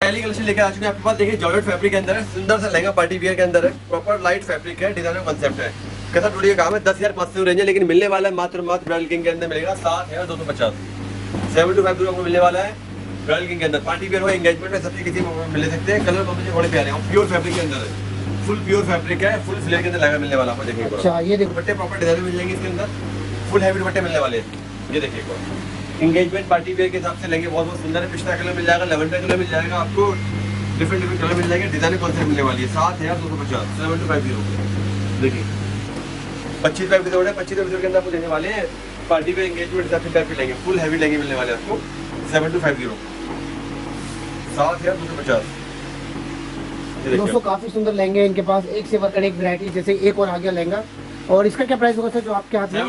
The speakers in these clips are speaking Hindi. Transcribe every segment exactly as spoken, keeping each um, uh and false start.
स्टाइलिंग कलेक्शन लेकर आ चुके हैं आपके पास। देखिए जॉर्जेट फैब्रिक के अंदर है, सुंदर सा लहंगा पार्टी वियर के अंदर है, प्रॉपर लाइट फैब्रिक है, डिजाइनर कॉन्सेप्ट है, कैसा टूटी का काम है। दस हजार पाँच सौ रेंज है, लेकिन मिलने वाला है मात्र मात्र ब्राइडल किंग के अंदर मिलेगा सात हजार दो सौ पचास सेवन टू फाइव आपको मिलने वाला है ब्राइडल किंग के अंदर। पार्टी वियर हो, एंगेजमेंट में सबसे किसी में मिल सकते हैं। कलर कॉम्बिनेशन बड़े प्यारे हैं, प्योर फैब्रिक के अंदर है, फुल प्योर फैब्रिक है, फुल फ्लेयर के अंदर लहंगा मिलने वाला आपको। देखिए अच्छा, ये देखो दुपट्टे प्रॉपर डिजाइन मिल जाएंगे इसके अंदर, फुल हैवी दुपट्टे मिलने वाले हैं। ये देखिए एंगेजमेंट पार्टी वेयर के हिसाब से लेंगे, बहुत बहुत सुंदर है। पिस्ता कलर मिल जाएगा, लेवेंडर कलर मिल जाएगा आपको, डिफरेंट डिफरेंट कलर मिल जाएंगे। डिजाइन कॉन्सेप्ट मिलने वाली है सात हजार दो सौ पचास सेवन टू फाइव जीरो। देखिए पच्चीस फाइव एपिसोड है, पच्चीस एपिसोड के अंदर आपको देने वाले हैं पार्टी वेयर एंगेजमेंट हिसाब से टाइप के लेंगे, फुल हैवी लेंगे मिलने वाले आपको सेवन टू फाइव जीरो सात हजार दो सौ पचास। दोस्तों काफी सुंदर लहंगे इनके पास, एक से बढ़कर एक वैरायटी। जैसे एक और आ गया लहंगा, और इसका क्या प्राइस होगा सर जो आपके हाथ में?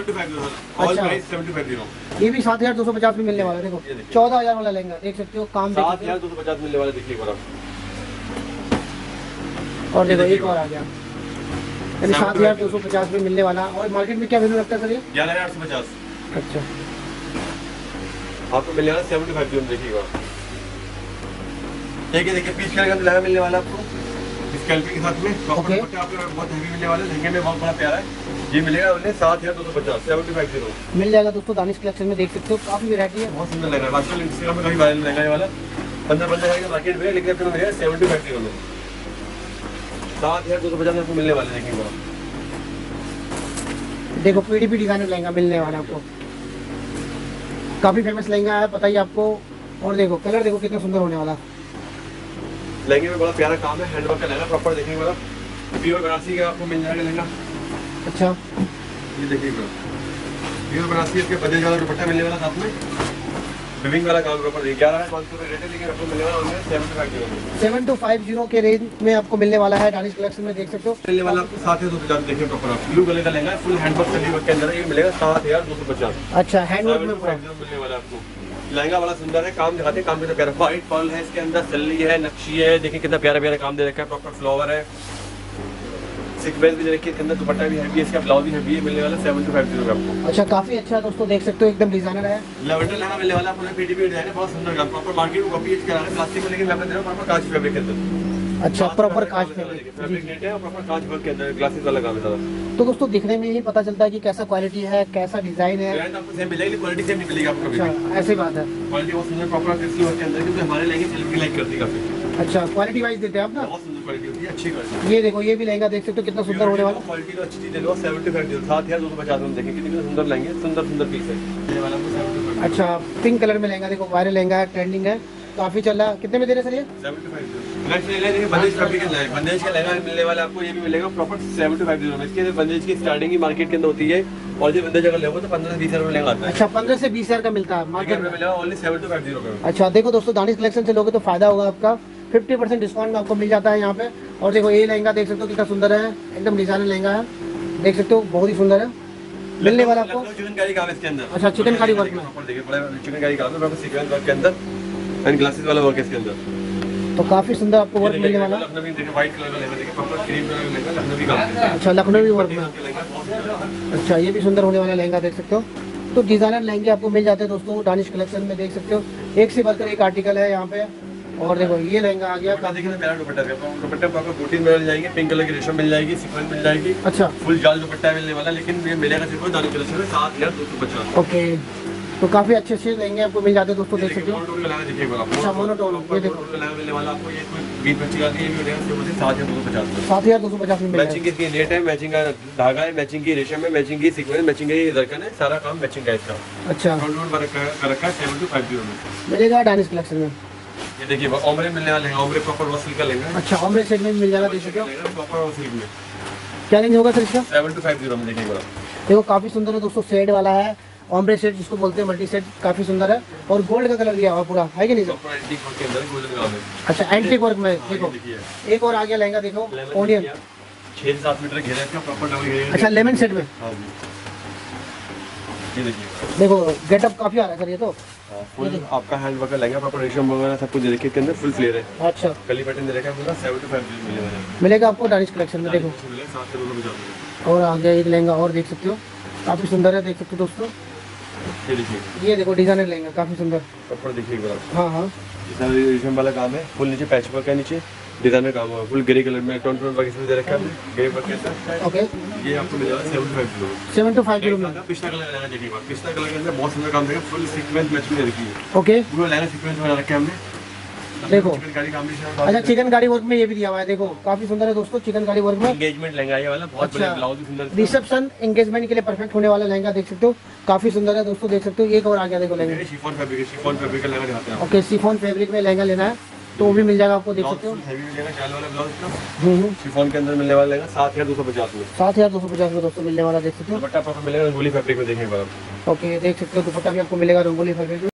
अच्छा, ये भी सात हजार दो सौ पचास में मिलने वाला है। देखो चौदह हजार वाला लहंगा देख सकते हो, काम सात हजार दो सौ पचास मिलने वाला। देखिए और देखो एक और आ गया, यानी सात हजार दो सौ पचास में मिलने वाला। और मार्केट में क्या वैल्यू लगता है सर ये? ग्यारह हजार आठ सौ पचास। अच्छा, आपको मिलने वाला सेवेंटी फाइव जीरो। देखिएगा ठीक है, देखिए पीच कलर का लहंगा मिलने वाला आपको स्कैल्पिंग के साथ में, प्रॉपर दुपट्टा आपको बहुत हैवी मिलने वाला है। लहंगे में बहुत बड़ा प्यारा है, ये मिलेगा उन्हें सात हजार दो सौ पचास सेवेंटी फाइव जीरो मिल जाएगा। दोस्तों दानिश कलेक्शन में देख सकते हो काफी वैरायटी है, बहुत सुंदर लग रहा है। आजकल इंस्टाग्राम में काफी वायरल लहंगा वाला पंद्रह पंद्रह हजार मार्केट में, लेकिन आपको मिलेगा सेवेंटी फाइव जीरो में सात हजार दो सौ पचास आपको मिलने वाले। देखिए देखो पीडीपी डिजाइनर लहंगा मिलने वाला आपको, काफी फेमस लहंगा है, पता ही आपको। और देखो कलर देखो कितना सुंदर होने वाला। लहंगे में बड़ा प्यारा काम है, हैंडवर्क का लहंगा प्रॉपर। देखिए वाला प्योर बनारसी का आपको मिल जाएगा लहंगा। अच्छा, ये देखिए प्योर बनारसी, इसके बजे वाला दुपट्टा मिलने वाला साथ में, विविंग वाला काम प्रॉपर। ग्यारह हजार पाँच सौ रेट है, लेकिन आपको मिलने वाला seven two five zero seven two five zero के रेंज में आपको मिलने वाला है। दानिश कलेक्शन में देख सकते हो मिलने वाला आपको सात हजार दो सौ पचास। देखिए प्रॉपर ब्लू कलर का लहंगा, फुल हैंडवर्क सली वर्क के अंदर ये मिलेगा सात हजार दो सौ पचास। अच्छा, हैंडवर्क में मिलने वाला आपको लहंगा बड़ा सुंदर है, काम दिखाते हैं, काम कितना प्यारा। व्हाइट पर्ल है इसके अंदर, सल्ली है, नक्शी है, देखिए कितना प्यारा प्यारा काम दे रखा है। प्रॉपर फ्लावर है, सीक्वेंस भी दे रखी है इसके अंदर, दुपट्टा भी हैवी है, इसका ब्लाउज भी हैवी है। मिलने वाला सेवन टू फाइव जीरो का आपको। अच्छा, काफी अच्छा दोस्तों देख सकते हो, एकदम डिजाइनर है। लेवेंडर लहंगा मिलने वाला आपको, पीटीपी डिजाइन है, बहुत सुंदर काम। प्रॉपर मार्केट को कॉपी करा है प्लास्टिक में, लेकिन मैं दे रहा हूं प्रॉपर कांच फैब्रिक के अंदर। अच्छा, प्रॉपर कांच फैब्रिक फैब्रिक नेट है और प्रॉपर कांच वर्क के अंदर ग्लासेस वाला काम है सारा। तो दोस्तों दिखने में ही पता चलता है कि कैसा क्वालिटी है, कैसा डिजाइन है। ब्रांड आपको सेम मिलेगी, क्वालिटी सेम नहीं मिलेगी आपको कभी। अच्छा, ऐसी बात है, क्वालिटी बहुत सुंदर प्रॉपर क्रिस्टल वर्क के अंदर, क्योंकि हमारे लहंगे सेल्फी लाइक करती है काफी। अच्छा, क्वालिटी वाइज देते हैं आप ना, बहुत सुंदर क्वालिटी होती है, अच्छी क्वालिटी। ये देखो ये भी लहंगा देख सकते हो कितना सुंदर होने वाला। क्वालिटी तो अच्छी चीज है, सेवेंटी फाइव जीरो सात हजार दो सौ पचास में। देखिए कितने सुंदर लहंगे, सुंदर सुंदर पीस है। अच्छा, पिंक कलर में लहंगा, देखो वायरल लहंगा है, ट्रेंडिंग है, काफी चल रहा है। कितने में दे रहे सर ये? Seventy five zero bandhej fabric का लहंगा, बंदेज का लहंगा मिलने वाला आपको, ये भी मिलेगा प्रॉपर सेवेंटी फाइव जीरो में। इसके बंदेज की स्टार्टिंग ही मार्केट के अंदर होती है, और जो बंदेज अगर लेगा तो पंद्रह से बीस हजार में लहंगा आता है। अच्छा, पंद्रह से बीस हजार का मिलता है मार्केट में, मिलेगा ओनली सेवेंटी फाइव जीरो में। अच्छा, देखो दोस्तों दानिश कलेक्शन से लोगे तो फायदा होगा आपका, फिफ्टी परसेंट डिस्काउंट में आपको मिल जाता है यहाँ पे। और देखो ये लहंगा देख सकते हो कितना सुंदर है, एकदम डिजाइनर लहंगा है, देख सकते हो बहुत ही सुंदर है। मिलने वाला आपको चिकनकारी काम है इसके अंदर। अच्छा, चिकनकारी वर्क में, देखिए बड़ा चिकनकारी काम है, सीक्वेंस वर्क के अंदर एंड ग्लासेस वाला वर्क है इसके अंदर। तो काफी सुंदर आपको वर्क मिलने वाला। लखनवी देखिए व्हाइट कलर का लहंगा, देखिए प्रॉपर क्रीम कलर का लहंगा, लखनवी काम। अच्छा, लखनवी वर्क में। अच्छा, ये भी सुंदर होने वाला लहंगा देख सकते हो। तो डिजाइनर लहंगे आपको मिल जाते हैं दोस्तों दानिश कलेक्शन में, देख सकते हो एक से बढ़कर एक आर्टिकल है यहाँ पे। और देखो ये लहंगा आ गया, देखिए मेरा दुपट्टा है, दुपट्टे पर आपको बूटी मिल जाएगी, पिंक कलर की रेशम मिल जाएगी, सीक्वेंस मिल जाएगी। अच्छा, फुल जाल दुपट्टा मिलने वाला, लेकिन ये मिलेगा सिर्फ दानिश कलेक्शन में सात हजार दो सौ पचास। ओके, तो काफी अच्छे अच्छे लहंगे आपको मिल जाते हैं दोस्तों, देख सकते हो। अच्छा, मोनोटोन, ये देखो मिलने वाला आपको, ये बीस पच्चीस का ये भी मिलेगा सिर्फ सात हजार दो सौ पचास। सात हजार दो सौ पचास में। मैचिंग की नेट है, मैचिंग का धागा है, मैचिंग की रेशम है, मैचिंग की सीक्वेंस, मैचिंग की दरकन है, सारा काम मैचिंग का इसका। अच्छा, कर रखा है सेवन टू फाइव जीरो में मिलेगा दानिश कलेक्शन में। ये देखिए ओमरे मिलने वाले हैं, ओमरे प्रॉपर रॉ सिल्क का लेंगे। अच्छा, ओमरे सेट में मिल जाएगा, देख सकते हो प्रॉपर रॉ सिल्क में। क्या रेंज होगा सर इसका? सेवन टू फाइव जीरो में। देखिए बड़ा देखो काफी सुंदर है दोस्तों, शेड वाला है, ओमरे सेट जिसको बोलते हैं, मल्टी सेट, काफी सुंदर है। और गोल्ड का कलर दिया हुआ पूरा है कि नहीं सर? एंटीक वर्क के अंदर गोल्डन काम है। अच्छा, एंटीक वर्क में। देखो एक और आ गया लहंगा, देखो ओनियन छह से सात मीटर घेरा इसका, प्रॉपर डबल घेरा। अच्छा, लेमन सेट में। हां जी, ये देखिए देखो गेटअप काफी आ रहा है सर ये तो। फुल आपका हैंड वर्क लहंगा, प्रॉपर रेशम वगैरह सब कुछ देखिए इसके अंदर, फुल फ्लेयर है। अच्छा, कली पैटर्न दे रखा है पूरा, सेवन टू फाइव जीरो मिलेगा मिलेगा आपको दानिश कलेक्शन में। देखो सात से दो सौ पचास। और आ गया एक लहंगा और देख सकते हो, काफी सुंदर है, देख सकते हो दोस्तों। ये देखिए, ये देखो डिजाइनर लहंगा काफी सुंदर। कपड़ा देखिए एक बार आप। हाँ हाँ रेशम वाला काम है, फुल नीचे पैच वर्क है, नीचे डिजाइनर काम है, फुल ग्रे कलर में टोन टोन वर्क इसमें दे रखा है, ग्रे वर्क के साथ। ओके ये आपको मिल जाएगा seven five kilo seven two five zero में। पिस्ता कलर लहंगा देखिए, पिस्ता कलर के अंदर बहुत सुंदर काम देखिए, फुल सीक्वेंस मैच में रखी है, ओके पूरा लहंगा सीक्वेंस बना रखा है हमने। देखो चिकनकारी कॉम्बिनेशन। अच्छा चिकन कारी वर्क में ये भी दिया हुआ है, देखो काफी सुंदर है दोस्तों चिकन कारी वर्क में। एंगेजमेंट लहंगा ये वाला बहुत बढ़िया, ब्लाउज भी सुंदर। रिसेप्शन एंगेजमेंट के लिए परफेक्ट होने वाला लहंगा देख सकते हो, काफी सुंदर है दोस्तों, देख सकते हो। एक और आ गया देखो lehenga, chiffon fabric, chiffon fabric का लहंगा दिखाते हैं। ओके शिफॉन फैब्रिक में लहंगा लेना है तो वो भी मिल जाएगा आपको, देख सकते हो। हेवी मिलेगा, चाल वाला ब्लाउज का हम्म शिफॉन के अंदर मिलने वाला लहंगा सात हजार दो सौ पचास में। सात हजार दो सौ पचास में दोस्तों मिलने वाला, देख सकते हो। दुपट्टा आपको मिलेगा रंगोली फैब्रिक में, देखिए एक बार आप। ओके देख सकते हो दुपट्टा भी आपको मिलेगा रंगोली फैब्रिक में।